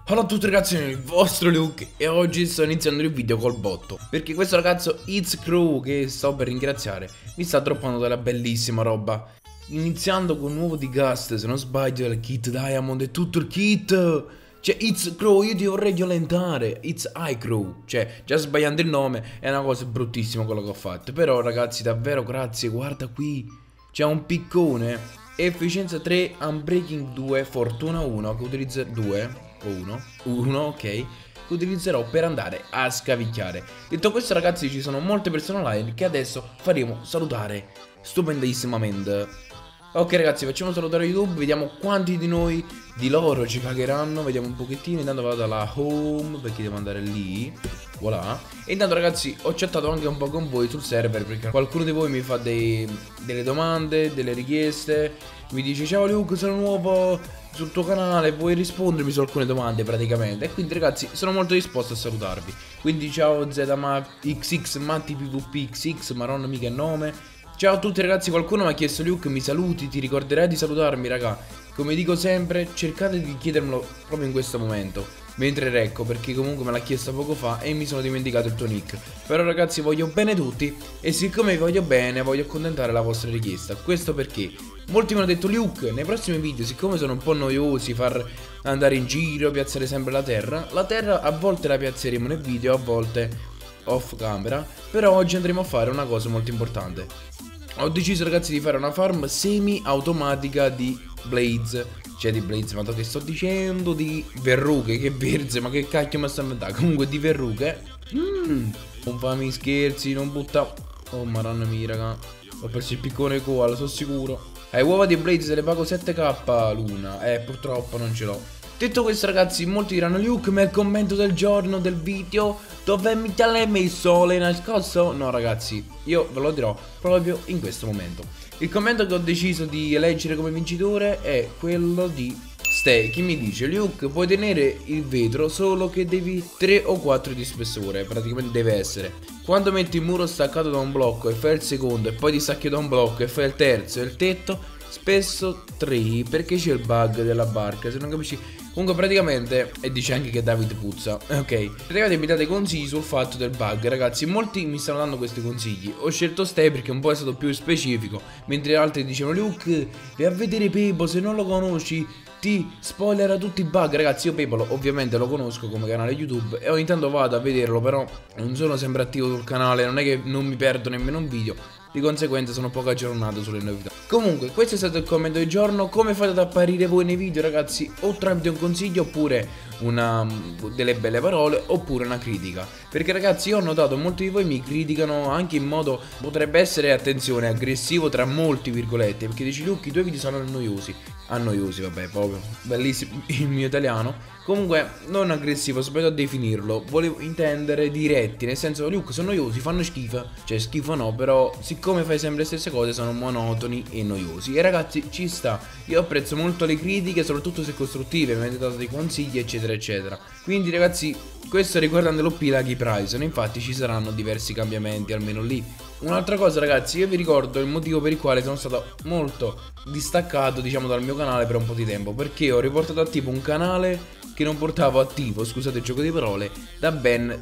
Ciao a tutti ragazzi, sono il vostro Luke e oggi sto iniziando il video col botto perché questo ragazzo It's Crew, che sto per ringraziare, mi sta droppando della bellissima roba. Iniziando con un nuovo di Gust, se non sbaglio, il kit Diamond e tutto il kit. Cioè It's Crew, io ti vorrei violentare. It's iCrew, cioè già sbagliando il nome è una cosa bruttissima quello che ho fatto. Però ragazzi, davvero grazie, guarda qui, c'è un piccone. Efficienza 3, Unbreaking 2, Fortuna 1 che utilizza 2 o 1, ok, che utilizzerò per andare a scavicchiare. Detto questo ragazzi, ci sono molte persone online che adesso faremo salutare stupendissimamente. Ok ragazzi, facciamo salutare YouTube, vediamo quanti di noi, di loro ci cagheranno, vediamo un pochettino. Intanto vado alla home perché devo andare lì, voilà. E intanto ragazzi, ho chattato anche un po' con voi sul server perché qualcuno di voi mi fa delle domande, delle richieste. Mi dice: ciao Luke, sono nuovo sul tuo canale, puoi rispondermi su alcune domande praticamente. E quindi ragazzi, sono molto disposto a salutarvi. Quindi ciao XX Matti PvP XX, ma non mica il nome. Ciao a tutti ragazzi, qualcuno mi ha chiesto: Luke, mi saluti, ti ricorderai di salutarmi raga? Come dico sempre, cercate di chiedermelo proprio in questo momento, mentre recco, perché comunque me l'ha chiesto poco fa e mi sono dimenticato il tuo nick. Però ragazzi, voglio bene tutti e siccome vi voglio bene voglio accontentare la vostra richiesta. Questo perché molti mi hanno detto: Luke, nei prossimi video, siccome sono un po' noiosi far andare in giro, piazzare sempre la terra a volte la piazzeremo nel video, a volte off camera. Però oggi andremo a fare una cosa molto importante. Ho deciso ragazzi di fare una farm semi automatica di Blades. Cioè di Blades, ma che sto dicendo? Di verrughe, che verze, ma che cacchio mi stanno a dare? Comunque di verrughe. Non fammi scherzi, non butta. Oh madonna mia raga, ho perso il piccone koala, sono sicuro. Uova di Blades se le pago 7k l'una. Purtroppo non ce l'ho. Detto questo ragazzi, molti diranno: Luke, ma il commento del giorno del video dove mi te l'hai messo? L'hai nascosto? No ragazzi, io ve lo dirò proprio in questo momento. Il commento che ho deciso di eleggere come vincitore è quello di Stay. Chi mi dice: Luke, puoi tenere il vetro, solo che devi 3 o 4 di spessore. Praticamente deve essere. Quando metti il muro staccato da un blocco e fai il secondo, e poi ti stacchi da un blocco e fai il terzo e il tetto, spesso 3, perché c'è il bug della barca, se non capisci. Comunque praticamente, e dice anche che David puzza, ok, praticamente mi date consigli sul fatto del bug. Ragazzi, molti mi stanno dando questi consigli. Ho scelto Stay perché un po' è stato più specifico, mentre altri dicevano: Luke, vai a vedere Pepo, se non lo conosci ti spoilerà tutti i bug. Ragazzi, io Pepo ovviamente lo conosco come canale YouTube e ogni tanto vado a vederlo, però non sono sempre attivo sul canale, non è che non mi perdo nemmeno un video. Di conseguenza sono poco aggiornato sulle novità. Comunque questo è stato il commento del giorno. Come fate ad apparire voi nei video ragazzi? O tramite un consiglio, oppure delle belle parole, oppure una critica. Perché ragazzi, io ho notato molti di voi mi criticano anche in modo, potrebbe essere, attenzione, aggressivo tra molti virgolette, perché dici: Luke, i tuoi video sono annoiosi. Annoiosi, vabbè, proprio bellissimo il mio italiano. Comunque non aggressivo, sbaglio a definirlo. Volevo intendere diretti, nel senso: Luke, sono noiosi, fanno schifo. Cioè schifo no, però siccome fai sempre le stesse cose sono monotoni e noiosi. E ragazzi, ci sta. Io apprezzo molto le critiche, soprattutto se costruttive, mi avete dato dei consigli eccetera eccetera. Quindi ragazzi, questo riguardando l'OP Lucky Prize, infatti ci saranno diversi cambiamenti, almeno lì. Un'altra cosa ragazzi, io vi ricordo il motivo per il quale sono stato molto distaccato, diciamo, dal mio canale per un po' di tempo, perché ho riportato attivo un canale che non portavo attivo, scusate il gioco di parole, da ben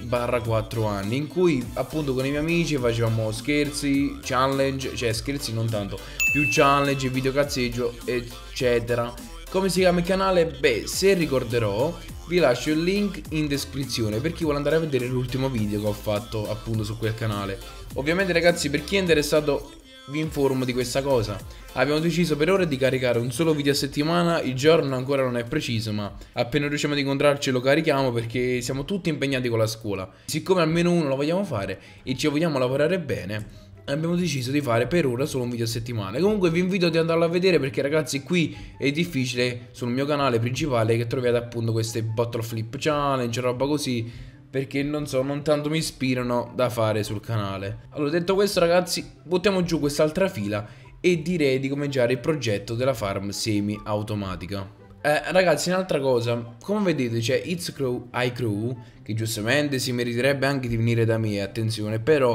3-4 anni, in cui appunto con i miei amici facevamo scherzi, challenge, cioè scherzi non tanto, più challenge, video cazzeggio eccetera. Come si chiama il canale? Beh, se ricorderò vi lascio il link in descrizione per chi vuole andare a vedere l'ultimo video che ho fatto appunto su quel canale. Ovviamente ragazzi, per chi è interessato vi informo di questa cosa. Abbiamo deciso per ora di caricare un solo video a settimana. Il giorno ancora non è preciso, ma appena riusciamo ad incontrarci lo carichiamo, perché siamo tutti impegnati con la scuola. Siccome almeno uno lo vogliamo fare e ci vogliamo lavorare bene, abbiamo deciso di fare per ora solo un video a settimana. Comunque vi invito ad andarlo a vedere, perché ragazzi qui è difficile sul mio canale principale che troviate appunto queste bottle flip challenge, roba così, perché non so, non tanto mi ispirano da fare sul canale. Allora, detto questo ragazzi, buttiamo giù quest'altra fila e direi di cominciare il progetto della farm semi automatica. Ragazzi, un'altra cosa, come vedete c'è It's Crew, iCrew, che giustamente si meriterebbe anche di venire da me, attenzione, però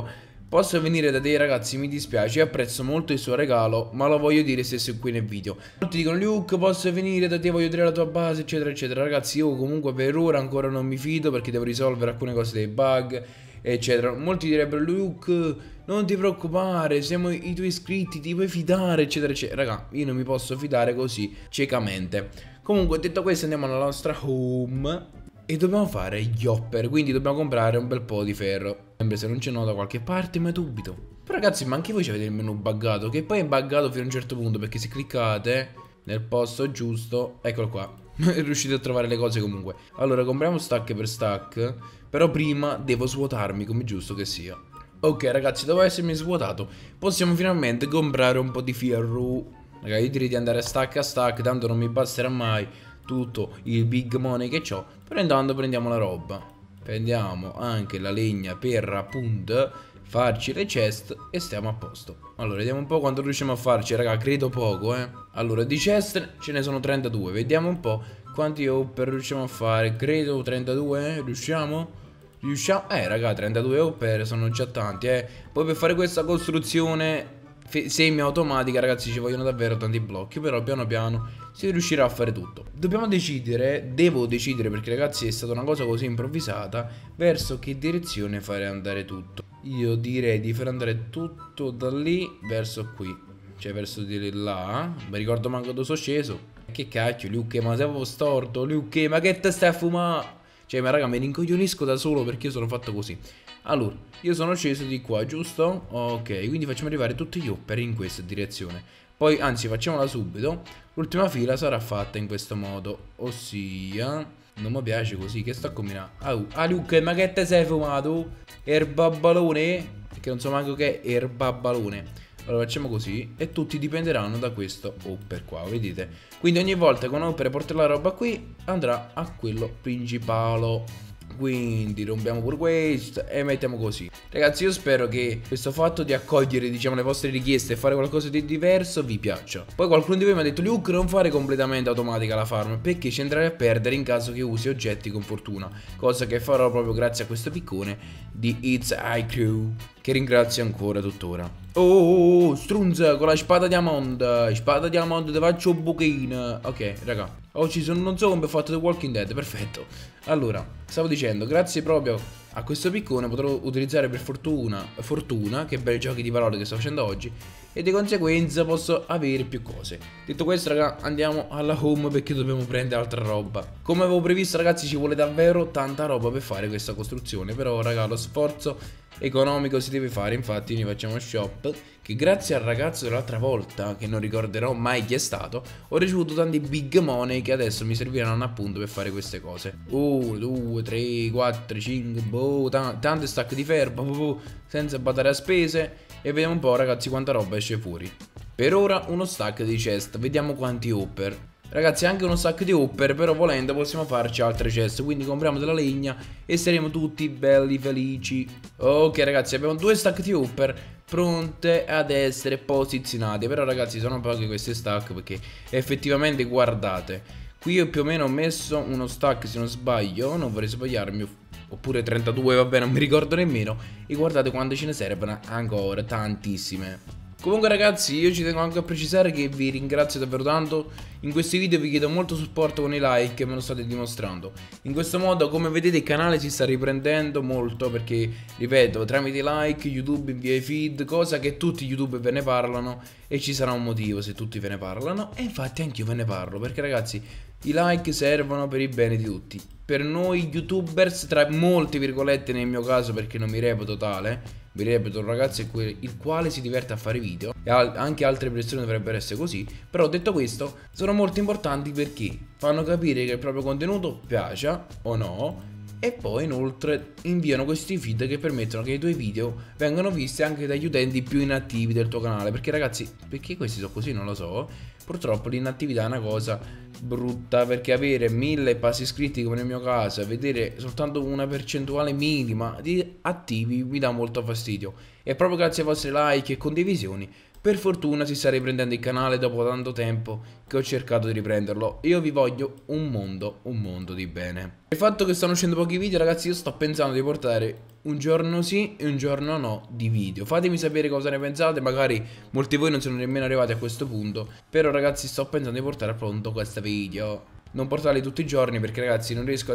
Posso venire da te ragazzi, mi dispiace, apprezzo molto il suo regalo, ma lo voglio dire stesso qui nel video. Molti dicono Luke, posso venire da te, voglio dire la tua base, eccetera eccetera. Ragazzi, io comunque per ora ancora non mi fido perché devo risolvere alcune cose dei bug, eccetera. Molti direbbero Luke, non ti preoccupare, siamo i tuoi iscritti, ti puoi fidare, eccetera eccetera. Raga, io non mi posso fidare così ciecamente. Comunque detto questo andiamo alla nostra home e dobbiamo fare gli hopper, quindi dobbiamo comprare un bel po' di ferro. Sempre se non c'è da qualche parte, ma dubito. Però ragazzi, ma anche voi avete il menu buggato, che poi è buggato fino a un certo punto, perché se cliccate nel posto giusto, eccolo qua, riuscite a trovare le cose comunque. Allora compriamo stack per stack, però prima devo svuotarmi come giusto che sia. Ok ragazzi, dopo essermi svuotato possiamo finalmente comprare un po' di ferro. Ragazzi, io direi di andare stack a stack, tanto non mi basterà mai tutto il big money che ho. Però intanto prendiamo la roba, prendiamo anche la legna per appunto farci le chest e stiamo a posto. Allora vediamo un po' quanto riusciamo a farci, raga, credo poco Allora di chest ce ne sono 32, vediamo un po' quanti hopper riusciamo a fare. Credo 32, riusciamo? Riusciamo? Raga, 32 hopper sono già tanti Poi per fare questa costruzione semi automatica ragazzi ci vogliono davvero tanti blocchi, però piano piano si riuscirà a fare tutto. Dobbiamo decidere, devo decidere perché ragazzi è stata una cosa così improvvisata, verso che direzione fare andare tutto. Io direi di far andare tutto da lì verso qui, cioè verso di là. Mi ricordo manco dove sono sceso. Che cacchio Luke, ma sei proprio storto Luke, ma che te stai a fumare? Cioè ma raga, mi rincoglionisco da solo perché io sono fatto così. Allora, io sono sceso di qua, giusto? Ok, quindi facciamo arrivare tutti gli hopper in questa direzione. Poi, anzi, facciamola subito. L'ultima fila sarà fatta in questo modo. Ossia, non mi piace così, che sto a combinare? Ah, Luke, ma che te sei fumato? Erbabbalone? Perché non so manco che è erbabbalone. Allora facciamo così e tutti dipenderanno da questo hopper qua, vedete? Quindi ogni volta che un hopper porta la roba qui andrà a quello principale. Quindi rompiamo pure questo e mettiamo così. Ragazzi, io spero che questo fatto di accogliere, diciamo, le vostre richieste e fare qualcosa di diverso vi piaccia. Poi qualcuno di voi mi ha detto Luke, non fare completamente automatica la farm, perché ci andrai a perdere in caso che usi oggetti con fortuna. Cosa che farò proprio grazie a questo piccone di It's iCrew, che ringrazio ancora tuttora. Oh, strunza con la spada diamond. Spada diamond, te faccio un buchino. Ok, raga, oggi sono, non so come ho fatto The Walking Dead, perfetto. Allora, stavo dicendo, grazie proprio a questo piccone potrò utilizzare per fortuna, che bei giochi di parole che sto facendo oggi, e di conseguenza posso avere più cose. Detto questo raga, andiamo alla home perché dobbiamo prendere altra roba. Come avevo previsto ragazzi, ci vuole davvero tanta roba per fare questa costruzione, però raga, lo sforzo economico si deve fare. Infatti noi facciamo shop, che grazie al ragazzo dell'altra volta, che non ricorderò mai chi è stato, ho ricevuto tanti big money che adesso mi serviranno appunto per fare queste cose. 1, 2, 3, 4, 5, tante stack di ferro, senza badare a spese. E vediamo un po' ragazzi quanta roba esce fuori. Per ora uno stack di chest, vediamo quanti hopper. Ragazzi, anche uno stack di hopper, però volendo possiamo farci altre chest. Quindi compriamo della legna e saremo tutti belli felici. Ok ragazzi, abbiamo 2 stack di hopper pronte ad essere posizionate. Però ragazzi sono poche queste stack, perché effettivamente guardate, qui io più o meno ho messo uno stack, se non sbaglio, non vorrei sbagliarmi, oppure 32, vabbè non mi ricordo nemmeno. E guardate quante ce ne servono ancora, tantissime. Comunque ragazzi, io ci tengo anche a precisare che vi ringrazio davvero tanto. In questi video vi chiedo molto supporto con i like che me lo state dimostrando. In questo modo, come vedete, il canale si sta riprendendo molto, perché, ripeto, tramite i like YouTube invia i feed, cosa che tutti gli YouTube ve ne parlano, e ci sarà un motivo se tutti ve ne parlano. E infatti anch'io ve ne parlo, perché ragazzi, i like servono per il bene di tutti. Per noi youtubers, tra molte virgolette nel mio caso, perché non mi reputo tale, mi reputo un ragazzo il quale si diverte a fare video, e anche altre persone dovrebbero essere così. Però detto questo, sono molto importanti perché fanno capire che il proprio contenuto piaccia o no. E poi inoltre inviano questi feed che permettono che i tuoi video vengano visti anche dagli utenti più inattivi del tuo canale. Perché ragazzi, perché questi sono così non lo so, purtroppo l'inattività è una cosa brutta, perché avere 1000 passi iscritti come nel mio caso e vedere soltanto una percentuale minima di attivi mi dà molto fastidio. E proprio grazie ai vostri like e condivisioni Per fortuna si sta riprendendo il canale dopo tanto tempo che ho cercato di riprenderlo. Io vi voglio un mondo di bene. Il fatto che stanno uscendo pochi video, ragazzi, io sto pensando di portare un giorno sì e un giorno no di video. Fatemi sapere cosa ne pensate, magari molti di voi non sono nemmeno arrivati a questo punto. Però ragazzi, sto pensando di portare a pronto questo video. Non portarli tutti i giorni perché ragazzi non riesco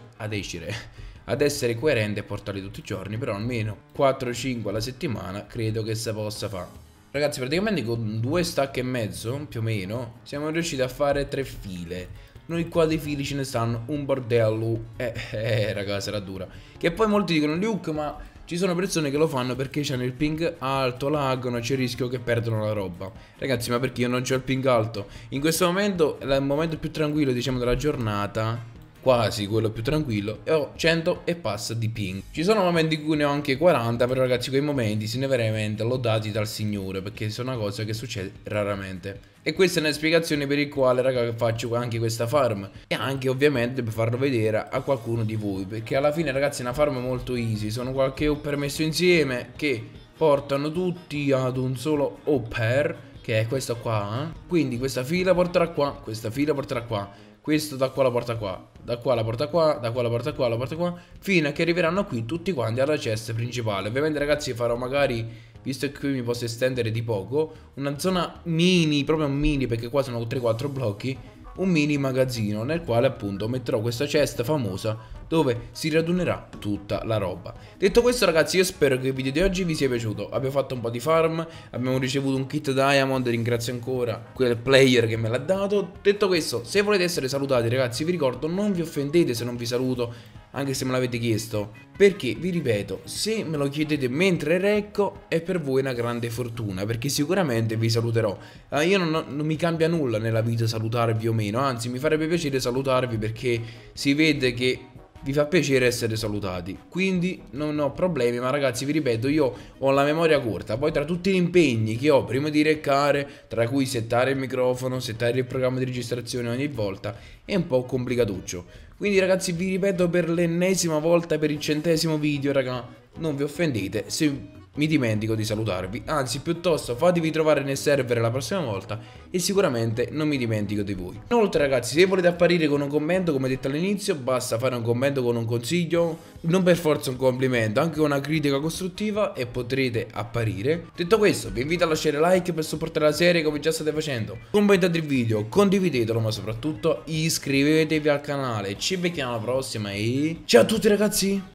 ad essere coerente e portarli tutti i giorni. Però almeno 4-5 alla settimana credo che si possa fare. Ragazzi, praticamente con 2 stack e mezzo, più o meno, siamo riusciti a fare 3 file. Noi qua dei fili ce ne stanno un bordello. Ragazzi, era dura. Che poi molti dicono Luke, ma ci sono persone che lo fanno perché hanno il ping alto, laggano, c'è il rischio che perdono la roba. Ragazzi, ma perché io non c'ho il ping alto? In questo momento è il momento più tranquillo, diciamo, della giornata. Quasi quello più tranquillo, e ho 100 e passa di ping. Ci sono momenti in cui ne ho anche 40, però ragazzi quei momenti se ne veramente lodati dal Signore, perché sono una cosa che succede raramente. E questa è una spiegazione per il quale raga faccio anche questa farm, e anche ovviamente per farlo vedere a qualcuno di voi, perché alla fine ragazzi è una farm molto easy. Sono qualche hopper messo insieme che portano tutti ad un solo hopper, che è questo qua. Quindi questa fila porterà qua, questa fila porterà qua, questo da qua la porta qua, da qua la porta qua, da qua la porta qua, la porta qua, fino a che arriveranno qui tutti quanti alla chest principale. Ovviamente ragazzi farò magari, visto che qui mi posso estendere di poco, una zona mini, proprio mini, perché qua sono 3-4 blocchi, un mini magazzino nel quale appunto metterò questa cesta famosa dove si radunerà tutta la roba. Detto questo ragazzi, io spero che il video di oggi vi sia piaciuto. Abbiamo fatto un po' di farm, abbiamo ricevuto un kit Diamond, ringrazio ancora quel player che me l'ha dato. Detto questo, se volete essere salutati ragazzi, vi ricordo, non vi offendete se non vi saluto, anche se me l'avete chiesto, perché vi ripeto, se me lo chiedete mentre recco è per voi una grande fortuna, perché sicuramente vi saluterò. Io non mi cambia nulla nella vita salutarvi o meno, anzi mi farebbe piacere salutarvi perché si vede che vi fa piacere essere salutati, quindi non ho problemi. Ma ragazzi vi ripeto, io ho la memoria corta, poi tra tutti gli impegni che ho prima di reccare, tra cui settare il microfono, settare il programma di registrazione ogni volta, è un po' complicatuccio. Quindi ragazzi vi ripeto per l'ennesima volta, per il 100° video raga, non vi offendete se mi dimentico di salutarvi, anzi piuttosto fatevi trovare nel server la prossima volta e sicuramente non mi dimentico di voi. Inoltre ragazzi, se volete apparire con un commento, come detto all'inizio, basta fare un commento con un consiglio, non per forza un complimento, anche una critica costruttiva e potrete apparire. Detto questo, vi invito a lasciare like per supportare la serie come già state facendo, commentate il video, condividetelo, ma soprattutto iscrivetevi al canale. Ci vediamo alla prossima e ciao a tutti ragazzi!